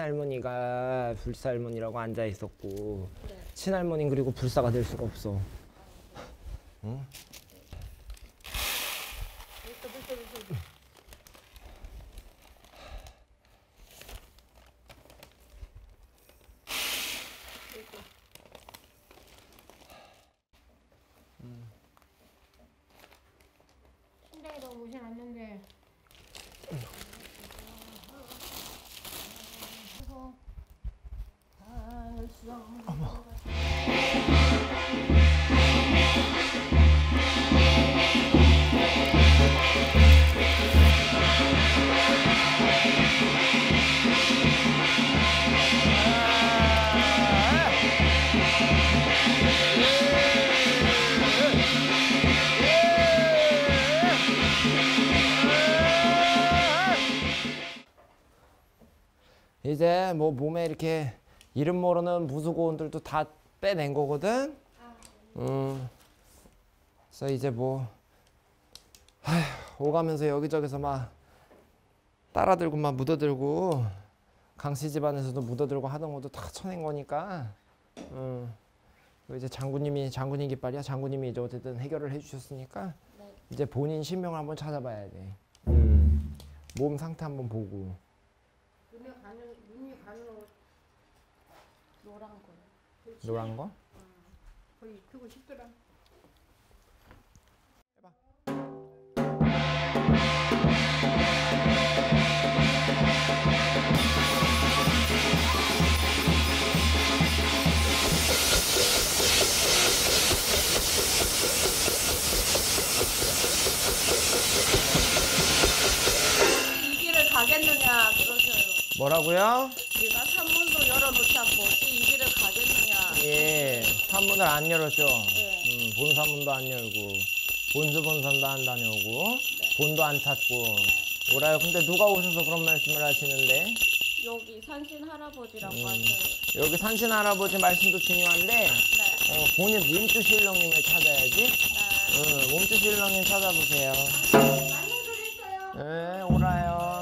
친할머니가 불사할머니라고 앉아 있었고 네. 친할머니는 그리고 불사가 될 수가 없어. 응? 침대에다 모셔놨는데 이제 뭐 몸에 이렇게 이름 모르는 무수고원들도 다 빼낸 거거든. 그래서 이제 뭐 오가면서 여기저기서 막 따라들고 막 묻어들고 강씨 집안에서도 묻어들고 하던 것도 다 쳐낸 거니까. 이제 장군님 깃발이야. 장군님이 이제 어쨌든 해결을 해주셨으니까 네. 이제 본인 신명을 한번 찾아봐야 돼. 몸 상태 한번 보고. 눈이 가는 옷 노란 거요. 노란 거? 거의 입히고 싶더라. 이 길을 가겠느냐 그러셔요. 뭐라고요? 네가 산문도 열어놓지 않고 어찌 이 길을 가겠느냐. 예, 산문을 안 열었죠. 네. 본산문도 안 열고 본수본산도 안 다녀오고 본도 안 찾고 오라요. 근데 누가 오셔서 그런 말씀을 하시는데 여기 산신 할아버지라고 하셔요. 여기 산신 할아버지 말씀도 중요한데 네. 본인 몸주 신령님을 찾아야지. 네. 몸주 신령님 찾아보세요. 네, 오라요.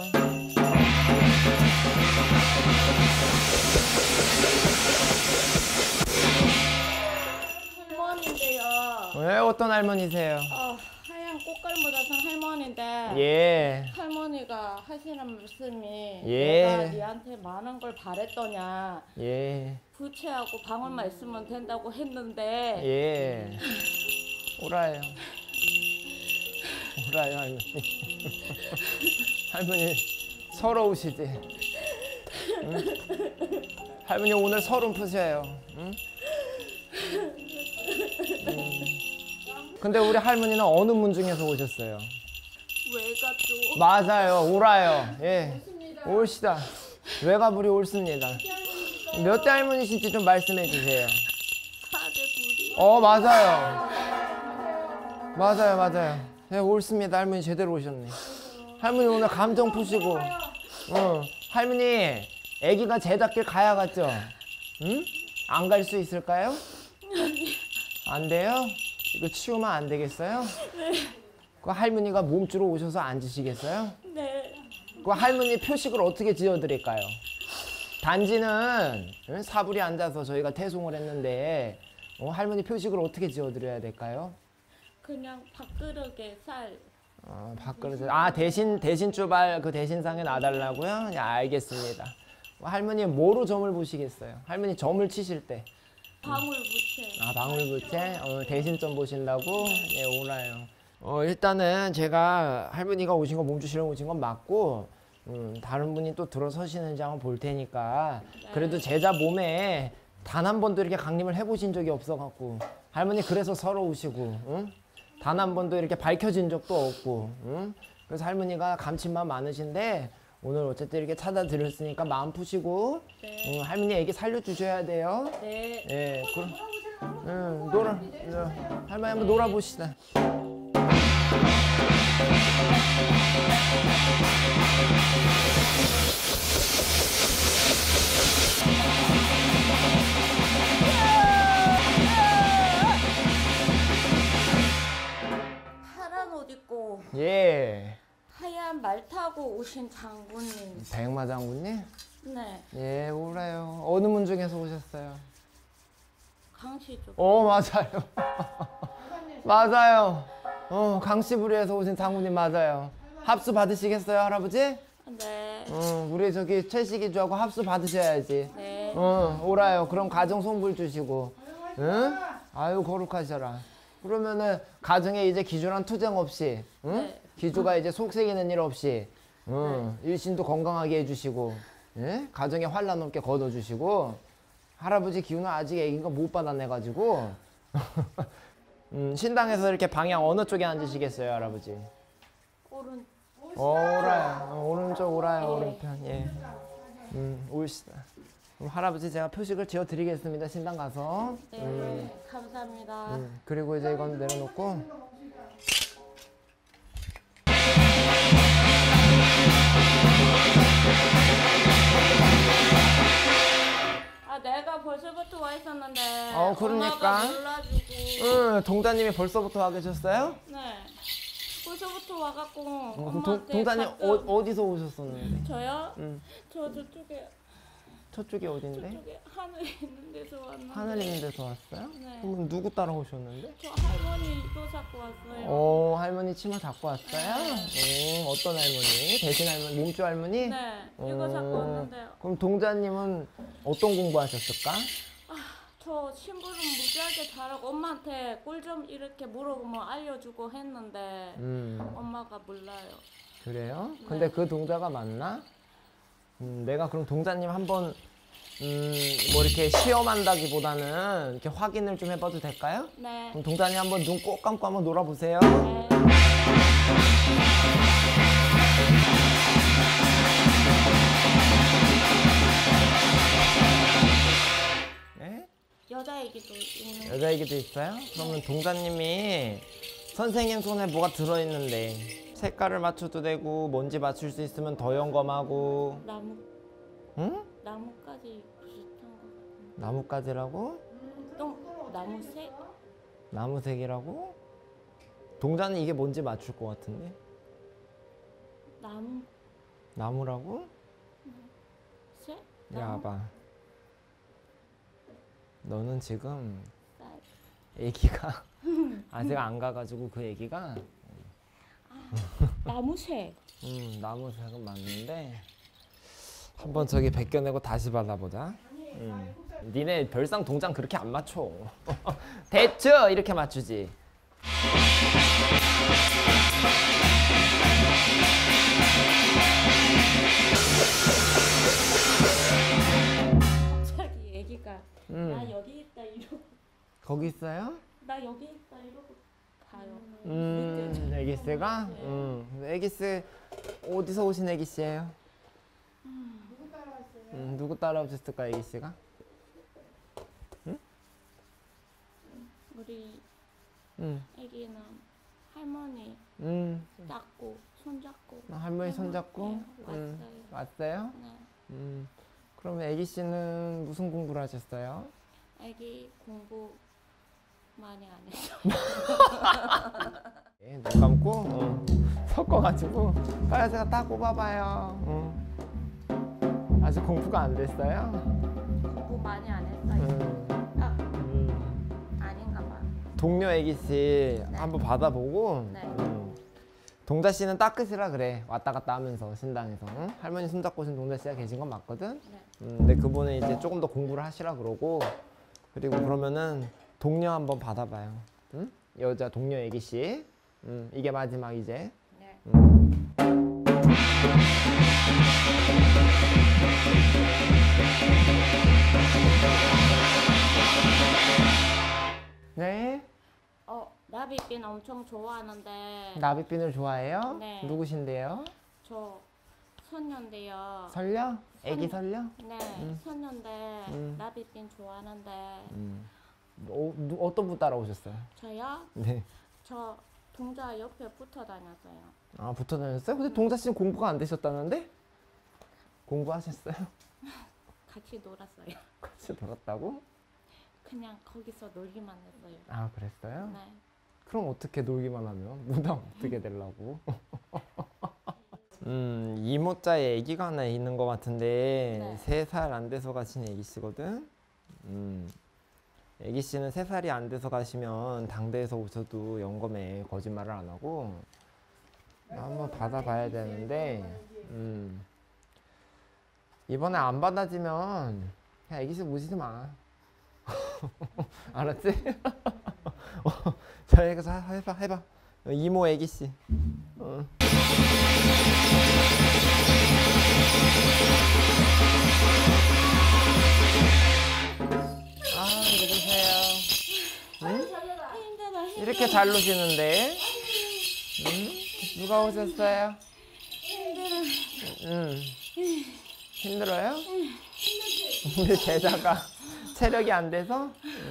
할머니인데요. 왜 어떤 할머니세요? 하얀 꽃갈모 자선 할머니인데 예. 할머니가 하시는 말씀이 예. 내가 네한테 많은 걸 바랬더냐 예. 부채하고 방울만 있으면 된다고 했는데 예. 오라요. 오라요, 할머니. 할머니, 서러우시지? 응? 할머니, 오늘 서름 푸셔요. 응? 근데 우리 할머니는 어느 문 중에서 오셨어요? 외가쪽 맞아요, 오라요. 예. 옳시다. 외가불이 옳습니다. 몇 대 할머니신지 좀 말씀해 주세요. 4대 9리 맞아요. 맞아요, 맞아요. 네, 옳습니다. 할머니 제대로 오셨네. 할머니 오늘 감정 푸시고. 할머니, 아기가 제작길 가야 갔죠? 응? 안 갈 수 있을까요? 안 돼요? 이거 치우면 안 되겠어요? 네. 그 할머니가 몸주로 오셔서 앉으시겠어요? 네. 그 할머니 표식을 어떻게 지어드릴까요? 단지는 사불이 앉아서 저희가 태송을 했는데 할머니 표식을 어떻게 지어드려야 될까요? 그냥 밥그릇에 쌀 밥그릇에 대신 주발 그 대신상에 놔달라고요? 네, 알겠습니다. 할머니 뭐로 점을 보시겠어요? 할머니 점을 치실 때 방울부채 방울부채? 대신점 보신다고? 예, 오라요. 일단은 제가 할머니가 오신 거 몸주시러 오신 건 맞고 다른 분이 또 들어서시는지 한번 볼 테니까 그래도 제자 몸에 단 한 번도 이렇게 강림을 해보신 적이 없어갖고 할머니 그래서 서러우시고 응? 단 한 번도 이렇게 밝혀진 적도 없고 응? 그래서 할머니가 감칠맛 많으신데 오늘 어쨌든 이렇게 찾아드렸으니까 마음 푸시고 네. 할머니 애기 살려주셔야 돼요. 네. 예, 그럼 할머니 한번 놀아보시다. 파란 옷 입고 예. 하얀 말 타고 오신 장군님. 백마 장군님? 네. 예, 오라요. 어느 문 중에서 오셨어요? 강시 쪽. 맞아요. 맞아요. 강씨부리에서 오신 장모님 맞아요. 합수 받으시겠어요, 할아버지? 네. 우리 저기 최식이주하고 합수 받으셔야지. 네. 오라요. 그럼 가정 손불 주시고. 응? 아유, 거룩하셔라. 그러면은 가정에 이제 기주랑 투쟁 없이, 응? 네. 기주가 이제 속색이는 일 없이, 일신도 건강하게 해주시고, 예? 가정에 환란 없게 걷어주시고, 할아버지 기운은 아직 애기가 못 받아내가지고, 신당에서 이렇게 방향 어느 쪽에 앉으시겠어요, 할아버지? 오른. 오라요. 오른쪽 오라요, 오른편. 예. 옳시다. 그럼 할아버지 제가 표식을 지어 드리겠습니다, 신당 가서. 네. 감사합니다. 그리고 이제 이건 내려놓고. 아, 내가 벌써부터 와 있었는데. 그러니까. 엄마가 몰라주고. 동자님이 벌써부터 와 계셨어요? 네. 벌써부터 와갖고. 그럼 엄마한테 동자님 가끔- 어디서 오셨었는데? 저요? 저 저쪽에 저쪽이 어딘데? 저쪽에 하늘 있는 데서 왔는데. 하늘 있는 데서 왔어요? 네. 그럼 누구 따라 오셨는데? 저 할머니 또 잡고 왔어요. 할머니 치마 잡고 왔어요? 어떤 할머니? 대신 할머니? 몸주 할머니? 네. 이거 잡고 왔는데요. 그럼 동자님은 어떤 공부하셨을까? 저 심부름 무지하게 잘하고 엄마한테 꿀 좀 이렇게 물어보면 알려주고 했는데 엄마가 몰라요. 그래요? 근데 그 동자가 맞나? 내가 그럼 동자님 한번 뭐 이렇게 시험한다기보다는 이렇게 확인을 좀 해봐도 될까요? 네. 그럼 동자님 한번 눈 꼭 감고 한번 놀아보세요. 네. 네? 여자애기도 있는. 여자애기도 있어요? 그러면 동자님이 선생님 손에 뭐가 들어있는데 색깔을 맞춰도 되고 뭔지 맞출 수 있으면 더 영검하고. 나무. 응? 나무까지 비슷한 거 같은데. 나뭇가지라고? 또 나무색? 나무색이라고? 동자는 이게 뭔지 맞출 것 같은데? 나무 나무라고? 색? 야, 봐. 너는 지금 애기가 아직 안 가가지고 그 애기가 나무색. 나무색은 맞는데 한번 저기 벗겨내고 다시 받아보자. 니네 별상 동장 그렇게 안 맞춰. 대추 이렇게 맞추지. 갑자기 애기가 나 여기 있다 이러고 거기 있어요? 나 여기 있다 이러고 가요. 애기스가? 애기스 어디서 오신 애기씨예요? 누구 따라오셨을까 애기씨가? 우리 응. 애기는 할머니 잡고 손잡고 할머니 손잡고? 왔어요. 왔어요? 네. 그럼 애기씨는 무슨 공부를 하셨어요? 애기 공부 많이 안 했어. 눈 감고 섞어가지고 빨간색을 딱 꼽아봐요. 아직 공부가 안 됐어요? 공부 많이 안 했어요. 아닌가 봐. 동료 애기씨 한번 받아보고 네. 동자씨는 따끝이라 그래. 왔다 갔다 하면서 신당에서 할머니 손잡고 오신 동자씨가 계신 건 맞거든? 네. 근데 그분은 이제 조금 더 공부를 하시라 그러고 그리고 그러면은 동료 한번 받아봐요. 여자 동료 애기씨. 이게 마지막 이제. 네. 네. 나비빈 엄청 좋아하는데 나비빈을 좋아해요? 네. 누구신데요? 저 선녀인데요. 설려? 애기 설려? 네, 선녀인데 나비빈 좋아하는데 어떤 분 따라오셨어요? 저요? 네. 저 동자 옆에 붙어 다녔어요. 아, 붙어 다녔어요? 근데 동자 씨는 공부가 안 되셨다는데? 공부하셨어요? 같이 놀았어요. 같이 놀았다고? 그냥 거기서 놀기만 했어요. 아, 그랬어요? 네. 그럼 어떻게 놀기만 하면? 무당 어떻게 되려고? 이모자에 아기가 하나 있는 것 같은데 네. 3살 안 돼서 가신 아기씨거든. 아기씨는 3살이 안 돼서 가시면 당대에서 오셔도 영검에 거짓말을 안 하고 한번 받아봐야 되는데 이번에 안 받아지면 그냥 아기씨 모시지 마. 알았지? 자, 해봐. 이모 아기씨. 아, 이거 보세요. 응? 이렇게 잘 노시는데? 응? 누가 오셨어요? 힘들어요? 우리 제자가 체력이 안 돼서?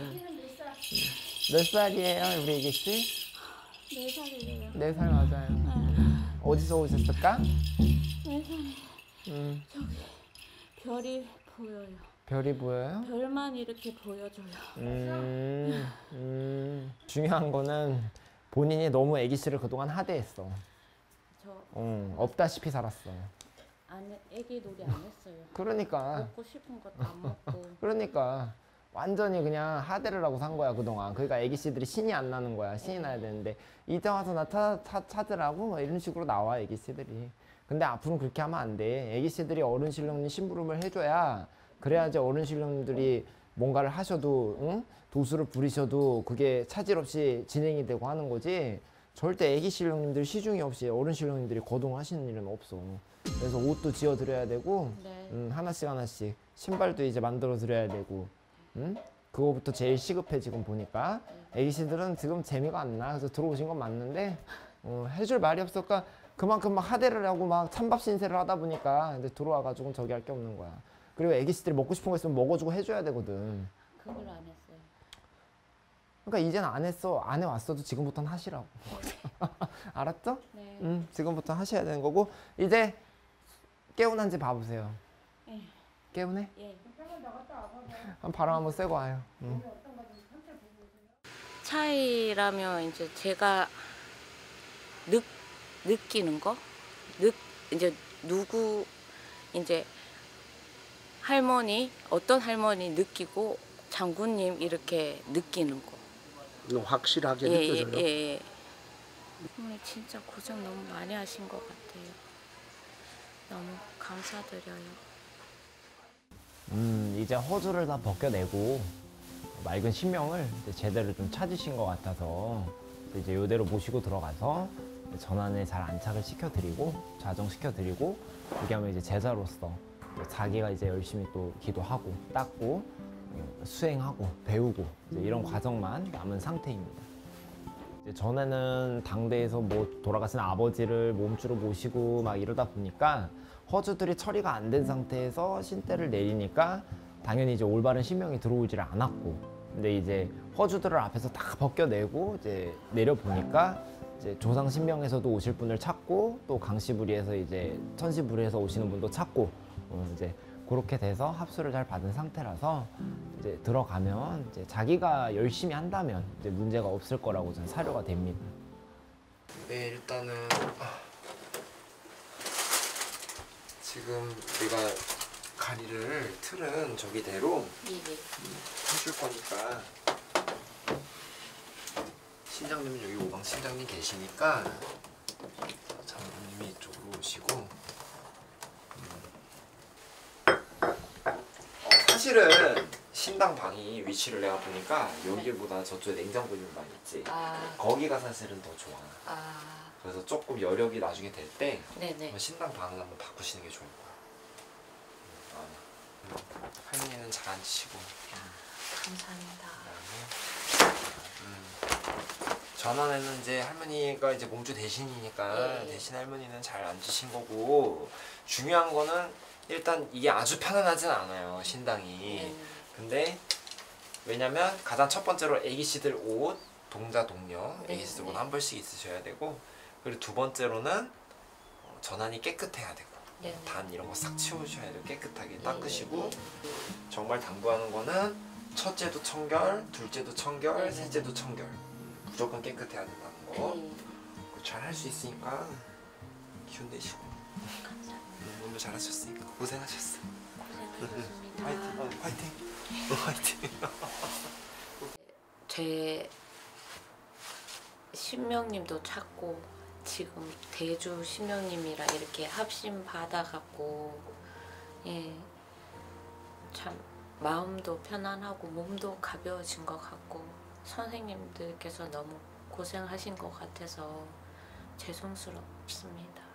몇 살이에요, 우리 애기씨? 4살이래요. 4살 맞아요. 어디서 오셨을까? 4살이. 저기 별이 보여요. 별이 보여요? 별만 이렇게 보여줘요. 중요한 거는 본인이 너무 애기씨를 그동안 하대했어. 저 없다시피 살았어. 애기 놀이 안 했어요. 그러니까. 먹고 싶은 것도 안 먹고. 그러니까 완전히 그냥 하대를 하고 산 거야 그동안. 그러니까 애기씨들이 신이 안 나는 거야. 신이 나야 되는데 이제 와서 나 찾으라고 막 이런 식으로 나와 애기씨들이. 근데 앞으로는 그렇게 하면 안 돼. 애기씨들이 어른 신령님 심부름을 해줘야 그래야지 어른 신령님들이 뭔가를 하셔도 응? 도수를 부리셔도 그게 차질 없이 진행이 되고 하는 거지. 절대 애기 신령님들 시중이 없이 어른 신령님들이 거동하시는 일은 없어. 그래서 옷도 지어 드려야 되고 네. 하나씩 신발도 이제 만들어 드려야 되고 그거부터 제일 시급해 지금 보니까. 애기씨들은 지금 재미가 안 나. 그래서 들어오신 건 맞는데 해줄 말이 없을까. 그만큼 막 하대를 하고 막 찬밥 신세를 하다 보니까 이제 들어와가지고 저기 할 게 없는 거야. 그리고 애기씨들이 먹고 싶은 거 있으면 먹어주고 해줘야 되거든. 그걸 안 했어요. 그러니까 이제는 안 했어. 안 해왔어도 지금부터는 하시라고. 알았죠? 네. 지금부터 하셔야 되는 거고. 이제 개운한지 봐보세요. 예. 개운해? 예. 바람 한번 쐬고 와요. 차이라면 이제 제가 느끼는 거, 이제 누구 이제 할머니 어떤 할머니 느끼고 장군님 이렇게 느끼는 거. 확실하게 예, 느껴져요. 예. 어머니 진짜 고생 너무 많이 하신 것 같아요. 너무 감사드려요. 이제 허주를 다 벗겨내고 맑은 신명을 이제 제대로 좀 찾으신 것 같아서 이제 이대로 모시고 들어가서 전환에 잘 안착을 시켜드리고 좌정시켜드리고 그렇게 하면 이제 제자로서 자기가 이제 열심히 또 기도하고 닦고 수행하고 배우고 이제 이런 과정만 남은 상태입니다. 이제 전에는 당대에서 뭐 돌아가신 아버지를 몸주로 모시고 막 이러다 보니까 허주들이 처리가 안 된 상태에서 신대를 내리니까 당연히 이제 올바른 신명이 들어오지를 않았고, 근데 이제 허주들을 앞에서 다 벗겨내고 이제 내려보니까 이제 조상 신명에서도 오실 분을 찾고 또 강시부리에서 이제 천시부리에서 오시는 분도 찾고 이제 그렇게 돼서 합수를 잘 받은 상태라서 이제 들어가면 이제 자기가 열심히 한다면 이제 문제가 없을 거라고 저는 사료가 됩니다. 네, 일단은 지금 우리가 가리를 틀은 저기대로 해줄 거니까 신장님은 여기 오방 신장님 계시니까 장모님이 이쪽으로 오시고 사실은 신당 방이 위치를 내가 보니까 여기보다 저쪽에 냉장고 있는 방 있지. 거기가 사실은 더 좋아. 그래서 조금 여력이 나중에 될 때 신당 방을 한번 바꾸시는 게 좋을 거야. 할머니는 잘 앉으시고. 감사합니다. 전원에는 이제 할머니가 이제 몸주 대신이니까 대신 할머니는 잘 앉으신 거고, 중요한 거는 일단 이게 아주 편안하진 않아요, 신당이. 근데 왜냐면 가장 첫 번째로 애기씨들 옷, 동자, 동녀, 애기씨들 옷 한 벌씩 있으셔야 되고, 그리고 두 번째로는 전환이 깨끗해야 되고, 단 이런 거 싹 치우셔야 돼요. 깨끗하게 닦으시고. 정말 당부하는 거는 첫째도 청결, 둘째도 청결, 셋째도 청결. 무조건 깨끗해야 된다는 거. 잘 할 수 있으니까 기운 내시고. 감사합니다. 오늘 잘하셨으니까 고생하셨어. 고생하셨습니다. 화이팅. 화이팅. 제 신명님도 찾고 지금 대주 신명님이랑 이렇게 합심 받아갖고 예, 참 마음도 편안하고 몸도 가벼워진 것 같고 선생님들께서 너무 고생하신 것 같아서 죄송스럽습니다.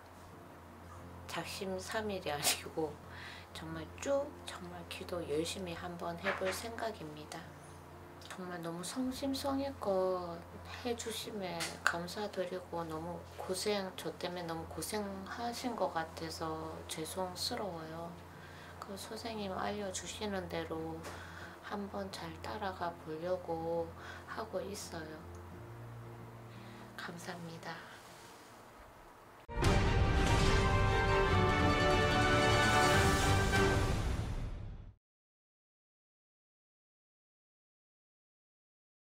작심삼일이 아니고 정말 정말 기도 열심히 한번 해볼 생각입니다. 정말 너무 성심성의껏 해주심에 감사드리고 너무 저 때문에 너무 고생하신 것 같아서 죄송스러워요. 그 선생님 알려주시는 대로 한번 잘 따라가 보려고 하고 있어요. 감사합니다.